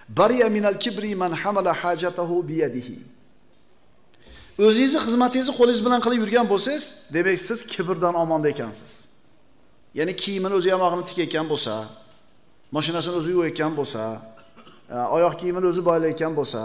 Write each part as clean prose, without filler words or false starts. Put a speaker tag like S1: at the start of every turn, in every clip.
S1: Bariya minal kibri man hamala hajatahu bi yadihi. O'zingizni xizmatingizni qo'lingiz bilan qilib yurgan bo'lsangiz, demak siz kibrdan omonda ekansiz. Ya'ni kiyimini o'zi yamog'ini tikayotgan bo'lsa, mashinasini o'zi yuvayotgan bo'lsa, oyoq kiyimini o'zi boylayotgan bo'lsa.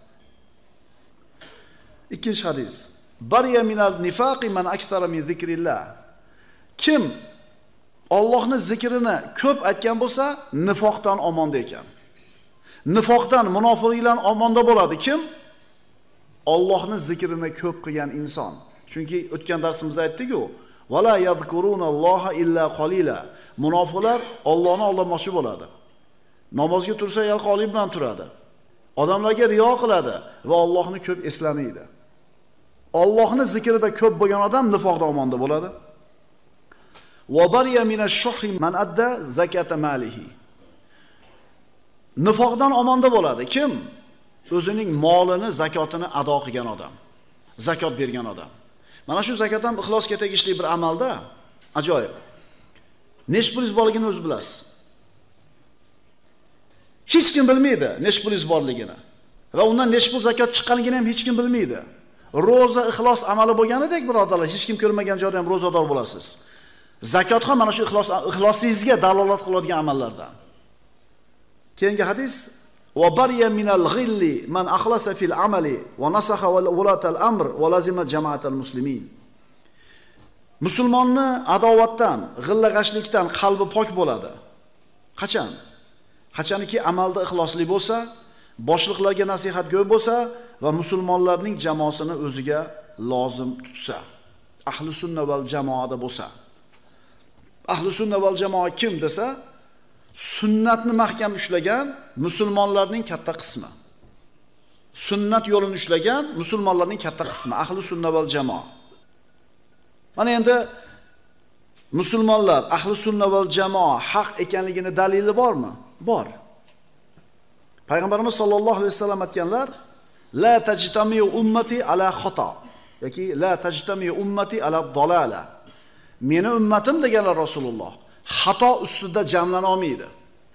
S1: Ikkinchi hadis. Bariya minal nifaqi man akthara min zikrillah. Kim Allohning zikrini ko'p aytgan bo'lsa, nifoqdan omonda ekan. Nifoqdan, munofiqlikdan omonda bo'ladi kim? Allohning zikrini ko'p qilgan inson. Chunki o'tgan darsimizda aytdik-ku, "Vala yadhkurunalloha illa qalila." Munofiqlar Allohni aldamoqchi bo'ladi. Namozga tursa yalqonlik bilan turadi. Odamlarga riyo qiladi va Allohni ko'p eslamaydi. Allohning zikrida ko'p bo'lgan odam nifoqdan omonda bo'ladi. Va bariya minash-shuhi man adda zakata malihi. Nifoqdan omonda bo'ladi kim? O'zining molini, zakotini ado qilgan odam. Zakot bergan odam. Mana shu zakot ham ixlosga tegishli bir amalda. Ajoyib. Necha pulingiz borligini o'z bilasiz. Hech kim bilmaydi necha pulingiz borligini. Va undan necha pul zakot chiqqanligini ham hech kim bilmaydi. Roza ixlos amali bo'lganidek birodarlar, hech kim ko'rmagan joyda ham rozador bo'lasiz. Zakot ham mana shu ixlosingizga dalolat qiladigan amallardan. Keyingi hadis: "Va bariya minal ghilli man akhlasa fil amali va nasaha walatal amr va lazima jama'atal muslimin." Musulmonni adovatdan, g'illag'ashlikdan qalbi pok bo'ladi. Qachon? Qachonki amalda ixlosli bo'lsa, boshliqlarga nasihatgo'y bo'lsa va musulmonlarning jamoasini o'ziga lozim tutsa. Ahli sunna val jamoada bo'lsa. Ahli sunna val jamoa kim desa, sunnatni mahkam ushlagan musulmonlarning katta qismi. Sunnat yo'lini ushlagan musulmonlarning katta qismi ahli sunna val jamoa. Mana endi musulmonlar ahli sunna val jamoa haq ekanligini dalili bormi? Bor. Payg'ambarimiz sollallohu alayhi vasallam aytganlar: "La tajtami ummati ala xato" yoki "La tajtami ummati ala dalala." Meni ummatim deganlar Rasululloh xato ustida jamlana olmaydi.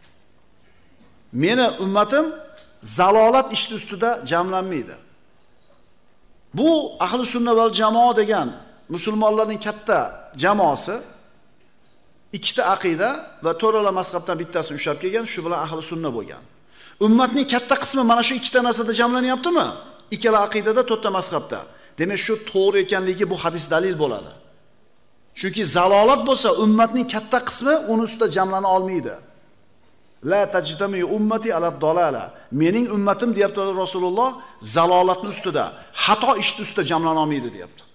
S1: Meni ummatim zalolat ishi ustida jamlanmaydi. Bu ahli sunna val jamoa degan musulmonlarning katta jamoasi ikkita aqida va to'rala mazhabdan bittasini ushlab kelgan, shu bilan ahli sunna bo'lgan. Ummatning katta qismi mana shu ikkita narsada jamlanyaptimi? Ikkala aqidada, to'rtta mazhabda. Demak, shu to'g'ri ekanligi bu hadis dalil bo'ladi. Chunki zalolat bo'lsa, ummatning katta qismi uni ustida jamlana olmaydi. La tajtami ummati ala dalala. Mening ummatim deyapti Rasululloh, zalolatning ustida, xato ish ustida jamlana olmaydi deyapti.